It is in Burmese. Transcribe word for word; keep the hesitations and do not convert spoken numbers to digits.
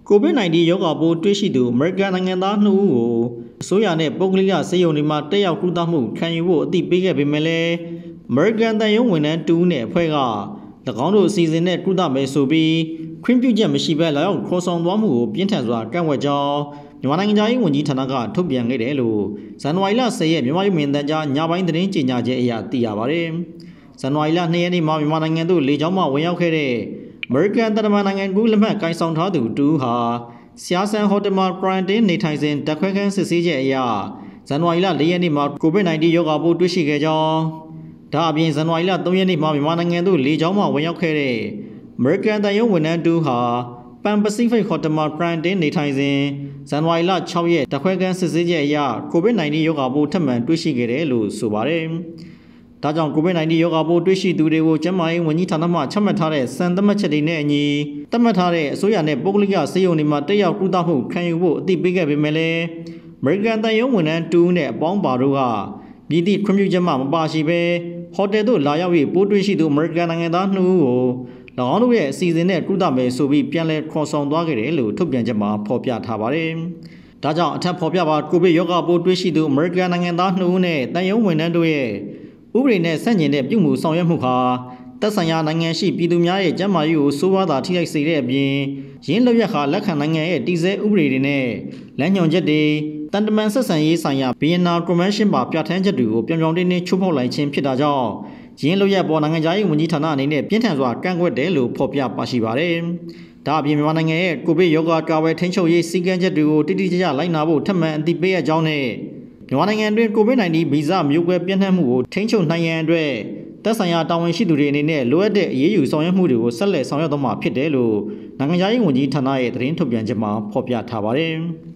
ကိုဗစ် ၁၉ ရောဂါပိုးတွေ့ရှိသူအမေရိကန်နိုင်ငံသားနှစ်ဦးကိုအစိုးရနဲ့ပုဂ္ဂလိကဆေးရုံတွေမှာတက်ရောက်ကုသမှုခံယူဖို့အသိပေးခဲ့ပေမဲ့လည်းအမေရိကန်တန်ယုံဝန်ထမ်းတူနဲ့အဖွဲ့က၎င်းတို့အစီအစဉ်နဲ့ကုသမယ်ဆိုပြီးခွင့်ပြုချက်မရှိဘဲလာရောက်ခေါ်ဆောင်သွားမှုကိုပြင်းထန်စွာကန့်ကွက်ကြောင်းမြန်မာနိုင်ငံသားရေးဝန်ကြီးဌာနကထုတ်ပြန်ခဲ့တယ်လို့ဇန်နဝါရီလ ၁၀ ရက်မြန်မာရုပ်မြင်သံကြားညပိုင်းသတင်းကြေညာချက်အရသိရပါတယ်။ဇန်နဝါရီလ ၂ ရက်နေ့မှာမြန်မာနိုင်ငံသို့လေကြောင်းမှဝင်ရောက်ခဲ့တဲ့အမေရိကန်တမန်နိုင်ငံကူးလက်မှတ်ကိုင်ဆောင်ထားသူတူဟာဆရာဆန်ဟိုတယ်မှာ quarantine နေထိုင်စဉ်တက်ခွဲခန်းစစ်ဆေးချက်အရဇန်နဝါရီလ ၄ ရက်နေ့မှာကိုဗစ် ၁၉ ရောဂါပိုးတွေ့ရှိခဲ့ကြောင်းဒါအပြင်ဇန်နဝါရီလ ၃ ရက်နေ့မှာမြန်မာနိုင်ငံသို့လေကြောင်းမှဝင်ရောက်ခဲ့တဲ့အမေရိကန်တန်ယုံဝန်ထမ်းတူဟာပန်ပစိဖိတ်ဟိုတယ်မှာ quarantine နေထိုင်စဉ်ဇန်နဝါရီလ ၆ ရက်တက်ခွဲခန်းစစ်ဆေးချက်အရကိုဗစ် ၁၉ ရောဂါပိုးထပ်မံတွေ့ရှိခဲ့တယ်လို့ဆိုပါတယ်။ဒါကြောင့်ကိုဗစ် ၁၉ ရောဂါပိုးတွေ့ရှိသူတွေကိုကျန်းမာရေးဝန်ကြီးဌာနမှချမှတ်ထားတဲ့စံသတ်မှတ်ချက်တွေနဲ့အညီသတ်မှတ်ထားတဲ့အစိုးရနဲ့ပုဂ္ဂလိကဆေးရုံတွေမှာတက်ရောက်ကုသမှုခံယူဖို့အသိပေးခဲ့ပေမဲ့လည်းအမေရိကန်တန်ယုံဝန်ထမ်းတူနဲ့အပေါင်းပါတို့ကမြည်သည့်ခွင့်ပြုချက်မှမပါရှိဘဲဟိုတယ်သို့လာရောက်၍ပိုးတွေ့ရှိသူအမေရိကန်နိုင်ငံသားနှစ်ဦးကို၎င်းတို့ရဲ့အစီအစဉ်နဲ့ကုသမယ်ဆိုပြီးပြန်လည်ခေါ်ဆောင်သွားခဲ့တယ်လို့ထုတ်ပြန်ချက်မှာဖော်ပြထားပါတယ်။ဒါကြောင့်အထက်ဖော်ပြပါကိုဗစ်ရောဂါပိုးတွေ့ရှိသူအမေရိကန်နိုင်ငံသားနှစ်ဦးနဲ့တန်ယုံဝန်ထမ်းတို့ရဲ့ဥပဒေနဲ့ဆန့်ကျင်တဲ့ပြုမှုဆောင်ရွက်မှုဟာသက်ဆိုင်ရာနိုင်ငံရှိပြည်သူများရဲ့ကျန်းမာရေးကိုစိုးဝါးတာထိခိုက်စေတဲ့အပြင်ရင်းလွတ်ရက်ခါလက်ခံနိုင်ငံရဲ့တည်ဆဲဥပဒေတွေနဲ့လမ်းညွှန်ချက်တွေတန်တမန်ဆက်ဆံရေးဆိုင်ရာ Vienna Convention ပါပြဋ္ဌာန်းချက်တွေကိုပြောင်ပြောင်တင်းတင်းချိုးဖောက်လိုက်ခြင်းဖြစ်တာကြောင့်ရင်းလွတ်ရက်ပေါ်နိုင်ငံသားရေးဝန်ကြီးဌာနအနေနဲ့ပြင်းထန်စွာကန့်ကွက်တယ်လို့ဖော်ပြပါရှိပါတယ်။ဒါအပြင်မြန်မာနိုင်ငံရဲ့ကိုဗစ်ရောဂါကာကွယ်ထိန်းချုပ်ရေးစည်းကမ်းချက်တွေကိုတိတိကျကျလိုက်နာဖို့ထပ်မံအသိပေးရကြောင်းနဲ့မြန်မာနိုင်ငံအတွင်းကိုဗစ် ၁၉ ဗီဇမျိုးကွဲပြန့်နှံ့မှုကိုထိန်းချုပ်နိုင်ရန်အတွက်သက်ဆိုင်ရာတာဝန်ရှိသူတွေအနေနဲ့လိုအပ်တဲ့အရေးယူဆောင်ရွက်မှုတွေကိုဆက်လက်ဆောင်ရွက်သွားမှာဖြစ်တယ်လို့နိုင်ငံသားရေးဝန်ကြီးဌာနရဲ့သတင်းထုတ်ပြန်ချက်မှာဖော်ပြထားပါတယ်။